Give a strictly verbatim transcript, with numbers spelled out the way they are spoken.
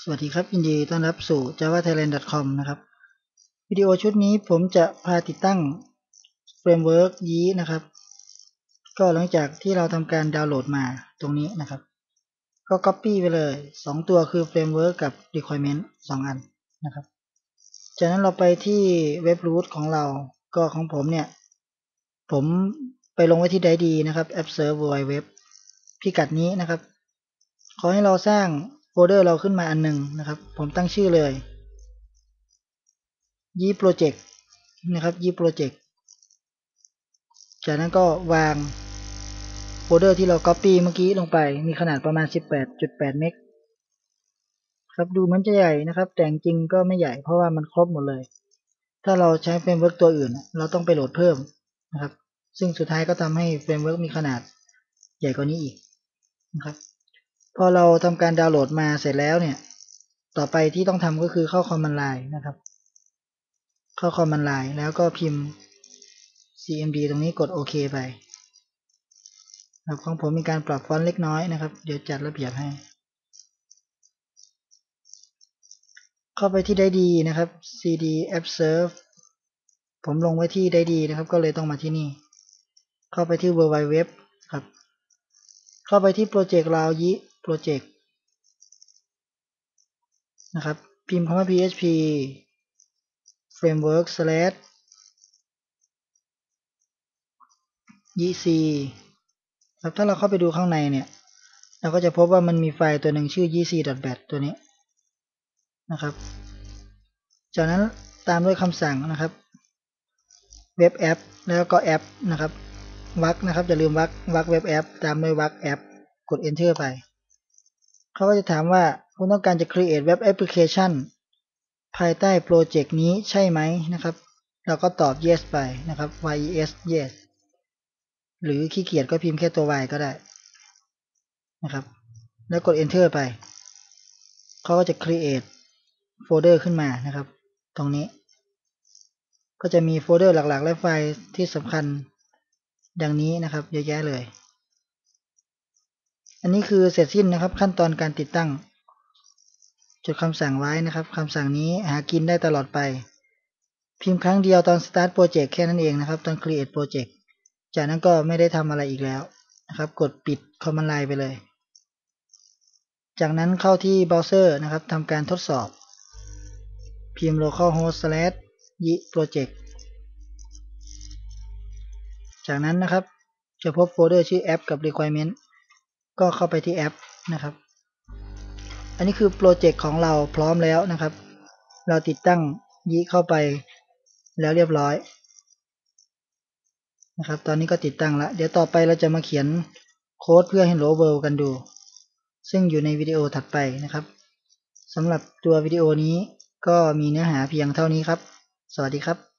สวัสดีครับยินดีต้อนรับสู่ จาวา ไทยแลนด์ ดอท คอม นะครับวิดีโอชุดนี้ผมจะพาติดตั้งเฟรมเวิร์กยีนะครับก็หลังจากที่เราทำการดาวน์โหลดมาตรงนี้นะครับก็ Copy ไปเลยสองตัวคือเฟรมเวิร์กกับ Requirement สองอันนะครับจากนั้นเราไปที่เว็บ root ของเราก็ของผมเนี่ยผมไปลงไว้ที่ไดดีนะครับ App Serve World Web พิกัดนี้นะครับขอให้เราสร้างโฟลเดอร์เราขึ้นมาอันหนึ่งนะครับผมตั้งชื่อเลยยีโปรเจกต์นะครับยีโปรเจกต์จากนั้นก็วางโฟลเดอร์ที่เรา Copy เมื่อกี้ลงไปมีขนาดประมาณ สิบแปดจุดแปด เมกครับดูเหมือนจะใหญ่นะครับแต่จริงก็ไม่ใหญ่เพราะว่ามันครบหมดเลยถ้าเราใช้เฟรมเวิร์กตัวอื่นเราต้องไปโหลดเพิ่มนะครับซึ่งสุดท้ายก็ทำให้เฟรมเวิร์กมีขนาดใหญ่กว่านี้อีกนะครับพอเราทำการดาวน์โหลดมาเสร็จแล้วเนี่ยต่อไปที่ต้องทำก็คือเข้าคอมมานด์ไลน์นะครับเข้าคอมมานด์ไลน์แล้วก็พิมพ์ ซี เอ็ม ดี ตรงนี้กดโอเคไปครับของผมมีการปรับฟอนต์เล็กน้อยนะครับเดี๋ยวจัดระเบียบให้เข้าไปที่ไดดีนะครับ ซี ดี App Serve ผมลงไว้ที่ไดดีนะครับก็เลยต้องมาที่นี่เข้าไปที่ World Wide Web ครับเข้าไปที่โปรเจกต์เรายิโปรเจกต์นะครับพิมพ์คำว่า พี เอช พี framework slash ยี ซี ครับถ้าเราเข้าไปดูข้างในเนี่ยเราก็จะพบว่ามันมีไฟล์ตัวหนึ่งชื่อ ยี ซี ดอท แบท ตัวนี้นะครับจากนั้นตามด้วยคำสั่งนะครับเว็บแอปแล้วก็แอปนะครับวรรคนะครับอย่าลืมวรรควรรคเว็บแอปตามด้วยวรรคแอปกด enter ไปเขาก็จะถามว่าคุณต้องการจะ create web application ภายใต้โปรเจกต์นี้ใช่ไหมนะครับเราก็ตอบ yes ไปนะครับ yes yes หรือขี้เกียจก็พิมพ์แค่ตัว y ก็ได้นะครับแล้วกด enter ไปเขาก็จะ create โฟลเดอร์ขึ้นมานะครับตรงนี้ก็จะมีโฟลเดอร์หลักๆและไฟล์ที่สำคัญดังนี้นะครับเยอะแยะเลยอันนี้คือเสร็จสิ้นนะครับขั้นตอนการติดตั้งจดคำสั่งไว้นะครับคำสั่งนี้หากินได้ตลอดไปพิมพ์ครั้งเดียวตอน start project แค่นั้นเองนะครับตอน create project จากนั้นก็ไม่ได้ทำอะไรอีกแล้วนะครับกดปิด command line ไปเลยจากนั้นเข้าที่เบราว์เซอร์นะครับทำการทดสอบพิมพ์ localhost slash yi project จากนั้นนะครับจะพบโฟลเดอร์ชื่อแอปกับ requirement ก็เข้าไปที่แอปนะครับอันนี้คือโปรเจกต์ของเราพร้อมแล้วนะครับเราติดตั้งยีเข้าไปแล้วเรียบร้อยนะครับตอนนี้ก็ติดตั้งแล้วเดี๋ยวต่อไปเราจะมาเขียนโค้ดเพื่อ Hello World กันดูซึ่งอยู่ในวิดีโอถัดไปนะครับสำหรับตัววิดีโอนี้ก็มีเนื้อหาเพียงเท่านี้ครับสวัสดีครับ